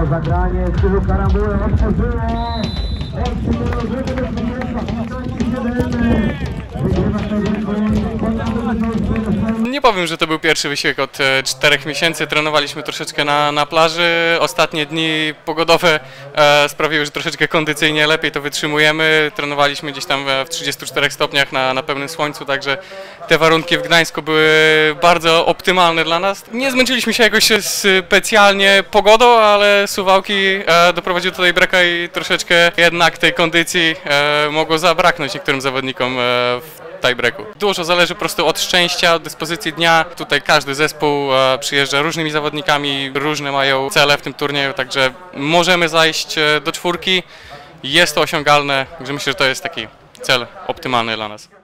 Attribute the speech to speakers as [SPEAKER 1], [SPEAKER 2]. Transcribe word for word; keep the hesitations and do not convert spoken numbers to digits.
[SPEAKER 1] Było zagranie, stylu karambole, otworzyło. Otworzyło, żeby do
[SPEAKER 2] Nie powiem, że to był pierwszy wysiłek od e, czterech miesięcy. Trenowaliśmy troszeczkę na, na plaży. Ostatnie dni pogodowe e, sprawiły, że troszeczkę kondycyjnie lepiej to wytrzymujemy. Trenowaliśmy gdzieś tam w trzydziestu czterech stopniach na, na pełnym słońcu, także te warunki w Gdańsku były bardzo optymalne dla nas. Nie zmęczyliśmy się jakoś specjalnie pogodą, ale Suwałki e, doprowadził do tej breka i troszeczkę jednak tej kondycji e, mogło zabraknąć niektórym zawodnikom e, w tiebreaku. Dużo zależy po prostu od szczęścia, od dyspozycji dnia. Tutaj każdy zespół e, przyjeżdża różnymi zawodnikami, różne mają cele w tym turnieju, także możemy zajść e, do czwórki. Jest to osiągalne, także myślę, że to jest taki cel optymalny dla nas.